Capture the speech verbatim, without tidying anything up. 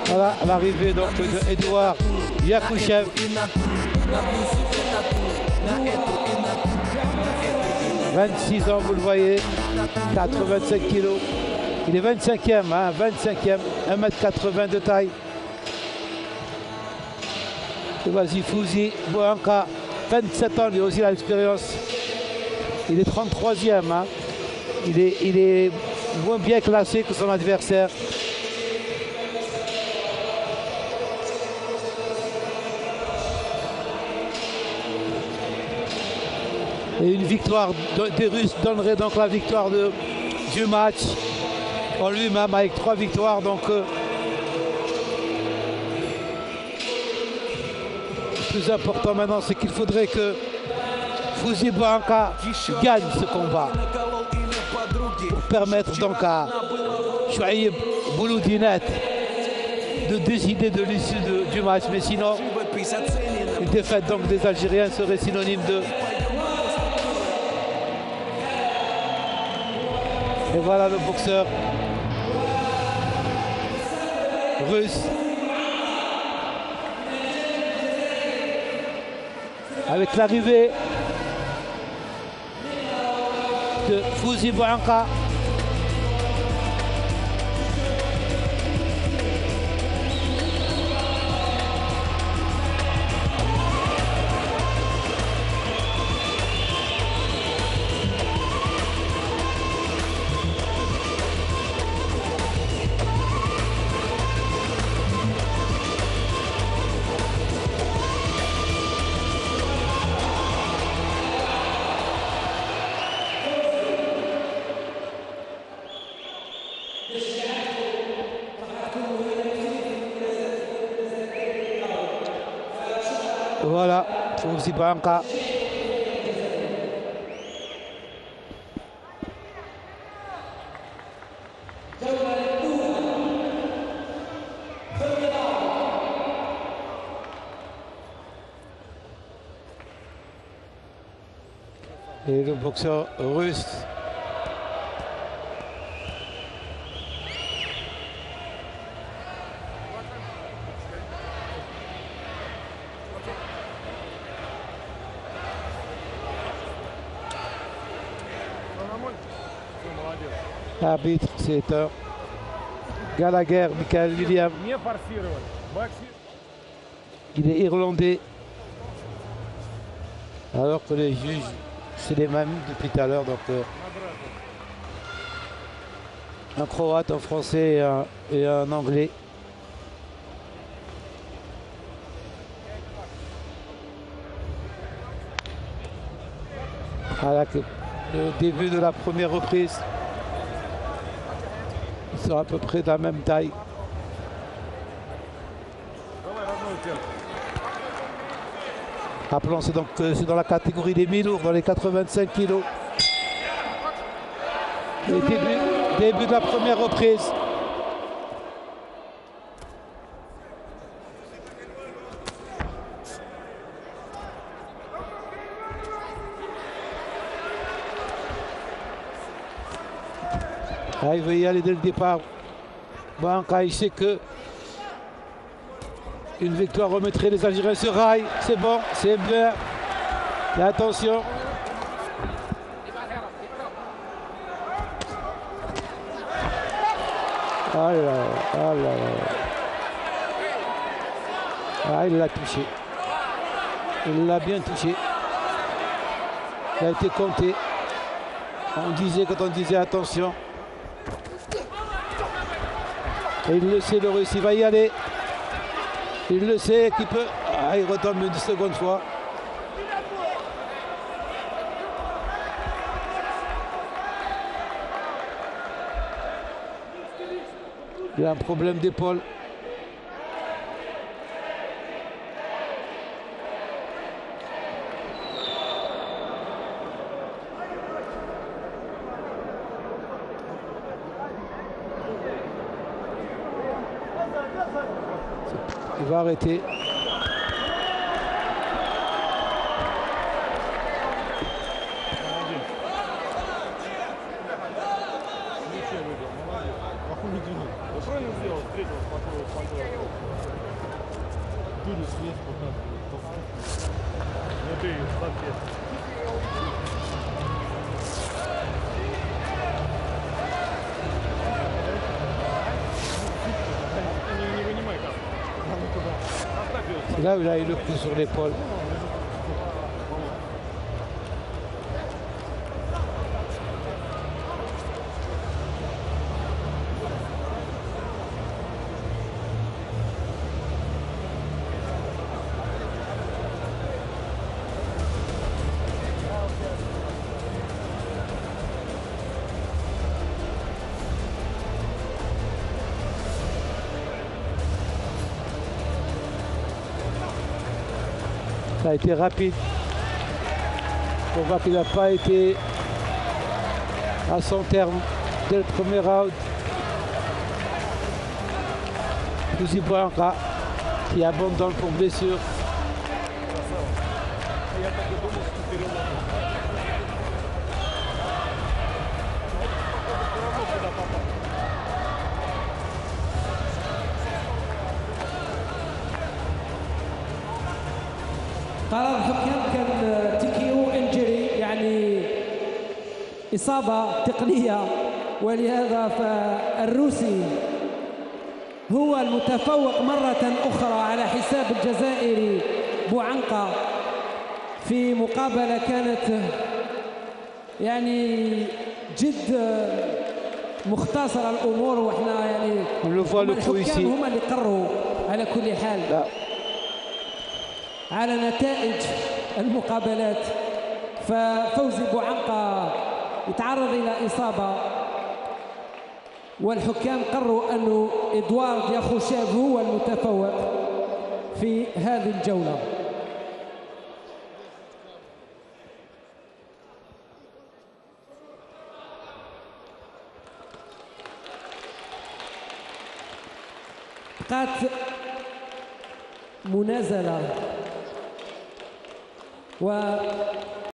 Voilà l'arrivée donc de Edouard Yakouchev. vingt-six ans, vous le voyez, quatre-vingt-cinq kilos. Il est vingt-cinquième, hein, vingt-cinquième, un mètre quatre-vingts de taille. Et vas-y, Fouzi Boanka, vingt-sept ans, lui aussi il a l'expérience. Il est trente-troisième, hein. il, est, il est moins bien classé que son adversaire. Et une victoire des Russes donnerait donc la victoire de, du match en lui-même avec trois victoires. Donc euh, le plus important maintenant, c'est qu'il faudrait que Fouzi Boanka gagne ce combat pour permettre donc à Chouaïb Bouloudinet de décider de l'issue du match. Mais sinon, une défaite donc des Algériens serait synonyme de... Et voilà le boxeur russe avec l'arrivée de Fouzi Boanka. Voilà, Fouzi Boanka. Et le boxeur russe. L'arbitre, c'est un Gallagher, Michael William. Il est irlandais. Alors que les juges, c'est les mêmes depuis tout à l'heure. Donc, euh, un croate, un français et un, et un anglais. Voilà que le début de la première reprise. Ils sont à peu près de la même taille. Rappelons, c'est donc euh, c'est dans la catégorie des mi-lourds, dans les quatre-vingt-cinq kilos. Et début, début de la première reprise. Ah, il veut y aller dès le départ. Boanka, il sait que une victoire remettrait les Algériens sur rail. C'est bon, c'est bien. Et attention. Ah là là, ah là là. Ah, il l'a touché. Il l'a bien touché. Il a été compté. On disait, quand on disait attention. Et il le sait, le Russe, il va y aller. Il le sait qu'il peut. Ah, il retombe une seconde fois. Il a un problème d'épaule. Il va arrêter. C'est là où il a eu le coup sur l'épaule. Ça a été rapide. On voit qu'il n'a pas été à son terme dès le premier round. Fouzi Bouanka qui abandonne pour blessure. قرار الحكام كان تيكيو انجري، يعني إصابة تقنية، ولهذا فالروسي هو المتفوق مرة أخرى على حساب الجزائري بوعنقة في مقابلة كانت يعني جد مختصرة الأمور، وإحنا يعني الحكام هم اللي قرروا على كل حال لا. على نتائج المقابلات. ففوزي بوعنقة يتعرض إلى إصابة، والحكام قرروا أنه إدوارد ياخوشيف هو المتفوق في هذه الجولة. بقات منازلة و